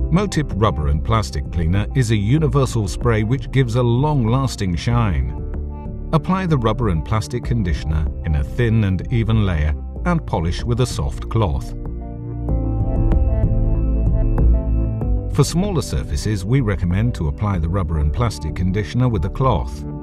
Motip Rubber and Plastic Cleaner is a universal spray which gives a long-lasting shine. Apply the rubber and plastic conditioner in a thin and even layer and polish with a soft cloth. For smaller surfaces, we recommend to apply the rubber and plastic conditioner with a cloth.